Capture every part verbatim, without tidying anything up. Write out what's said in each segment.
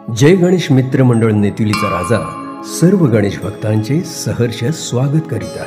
जय गणेश मित्र मंडळ नेतुलीचा राजा सर्व गणेश भक्तांचे सहर्ष स्वागत करीत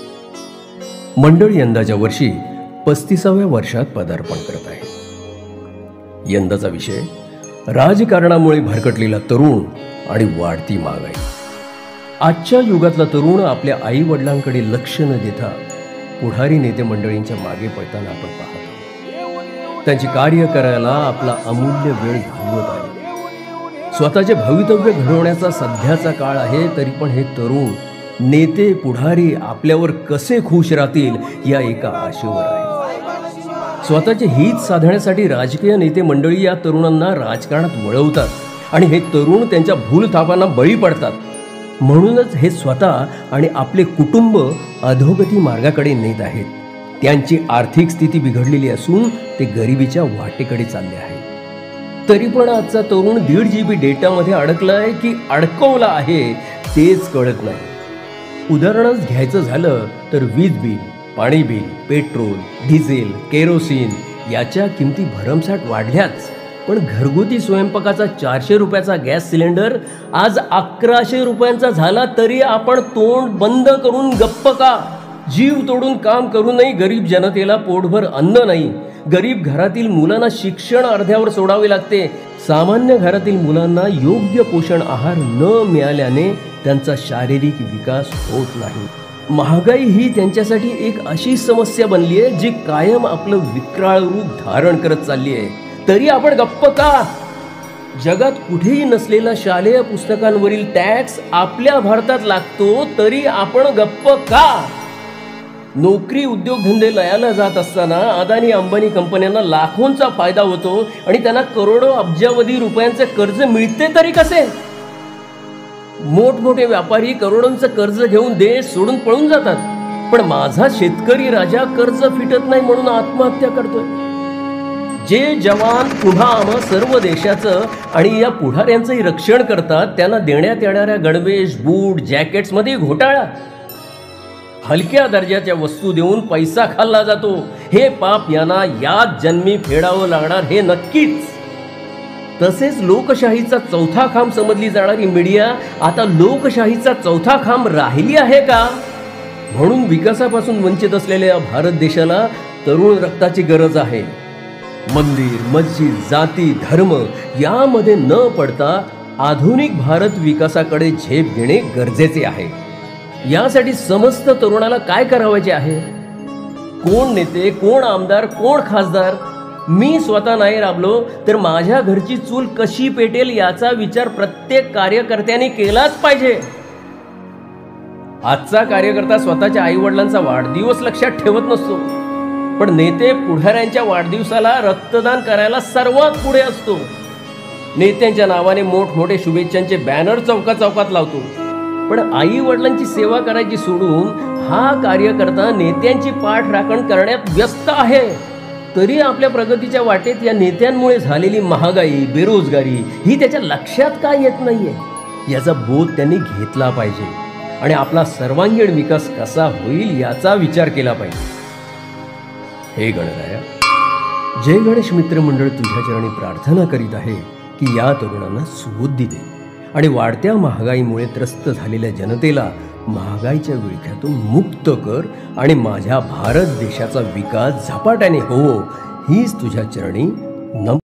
आहे। मंडळ यंदाच्या वर्षी पस्तीसाव्या वर्षात पदार्पण करत आहे। यंदाचा विषय राजकारणामुळे भरकटलेला तरुण आणि वाढती महागाई। आजच्या युगातला तरुण आपल्या आई वडिलांकडे लक्ष न देता पुढारी नेते मंडळींच्या मागे पळताना आपण पाहतो। त्यांची कार्य करायला आपला अमूल्य वेळ घालवत आहे। स्वतःचे भवितव्य घडवण्याचा सध्याचा काळ आहे, तरी पण हे तरुण नेते पुढारी आपल्यावर कसे खुश राहतील या एका आशेवर आहे। स्वतःचे हित साधण्यासाठी राजकीय नेते मंडळी या तरुणांना राजकारणात वळवतात आणि हे तरुण त्यांच्या भूलथापांना बळी पडतात। म्हणूनच हे स्वतः आणि आपले कुटुंब अधोगती मार्गाकडे नेत आहेत। त्यांची आर्थिक स्थिती बिघडलेली असून ते गरिबीच्या वाटेकडे चालले आहेत। तरी पण आजचा तरुण दीड जीबी डेटा मध्ये अडकलाय की अडकवला आहे तेच कळत नाही। उदाहरणच घ्यायचं झालं तर वीज बिल, पाणी बिल, पेट्रोल, डिझेल, केरोसिन याच्या किमती भरमसाठ वाढल्याच, पण घरगुती स्वयंपाकाचा चारशे रुपयाचा गॅस सिलेंडर आज अकराशे रुपयांचा झाला तरी आपण तोंड बंद करून गप्प का? जीव तोडून काम करूनही गरीब जनतेला पोटभर अन्न नाही। गरीब घरातील मुलांना शिक्षण अर्ध्यावर सोडावे लागते। सामान्य घरातील मुलांना योग्य पोषण आहार न मिळाल्याने त्यांचा शारीरिक विकास होत नाही। महागाई ही त्यांच्यासाठी एक अशी समस्या बनली आहे जी कायम आपलं विक्राळ रूप धारण करत चालली आहे, तरी आपण गप्प का? जगात कुठेही नसलेला शालेय पुस्तकांवरील टॅक्स आपल्या भारतात लागतो, तरी आपण गप्प का? नोकरी उद्योगधंदे लयाला जात असताना अदानी अंबानी कंपन्यांना लाखोंचा फायदा होतो आणि त्यांना करोडो अब्जावधी रुपयांचे कर्ज मिळते तरी कसे? मोठमोठे व्यापारी करोडोंचं कर्ज घेऊन देश सोडून पळून जातात, पण माझा शेतकरी राजा कर्ज फिटत नाही म्हणून आत्महत्या करतोय। जे जवान पुन्हा आम्हा सर्व देशाचं आणि या पुढाऱ्यांचंही रक्षण करतात त्यांना देण्यात येणाऱ्या गणवेश, बूट, जॅकेट्स मध्ये घोटाळा। हलक्या दर्जाच्या वस्तू देऊन पैसा खाल्ला जातो। हे पाप यांना याच जन्मी फेडावं लागणार हे नक्कीच। तसेच लोकशाहीचा चौथा खांब समजली जाणारी मीडिया आता लोकशाहीचा चौथा खांब राहिली आहे का? म्हणून विकासापासून वंचित असलेल्या भारत देशाला तरुण रक्ताची गरज आहे। मंदिर, मस्जिद, जाती, धर्म यामध्ये न पडता आधुनिक भारत विकासाकडे झेप घेणे गरजेचे आहे। यासाठी समस्त तरुणाला काय करावायचे आहे? कोण नेते, कोण आमदार, कोण खासदार मी स्वतः नाही राबलो तर माझ्या घरची चूल कशी पेटेल याचा विचार प्रत्येक कार्यकर्त्याने केलाच पाहिजे। आजचा कार्यकर्ता स्वतःच्या आई वडिलांचा वाढदिवस लक्षात ठेवत नसतो, पण नेते पुढाऱ्यांच्या वाढदिवसाला रक्तदान करायला सर्वात पुढे असतो। नेत्यांच्या नावाने मोठमोठे शुभेच्छांचे बॅनर चौका चौकात लावतो, पण आई वडिलांची सेवा करायची सोडून हा कार्यकर्ता नेत्यांची पाठ राखण करण्यात व्यस्त आहे। तरी आपल्या प्रगतीच्या वाटेत या नेत्यांमुळे झालेली महागाई, बेरोजगारी ही त्याच्या लक्षात का येत नाहीये याचा बोध त्यांनी घेतला पाहिजे आणि आपला सर्वांगीण विकास कसा होईल याचा विचार केला पाहिजे। हे गणराया, जय गणेश मित्र मंडळ तुझ्या चरणी प्रार्थना करीत आहे की या तरुणांना सुबुद्धी दे आणि वाढत्या महागाईमुळे त्रस्त झालेल्या जनतेला महागाईच्या विळख्यातून मुक्त कर आणि माझ्या भारत देशाचा विकास झपाट्याने हो हीच तुझ्या चरणी नम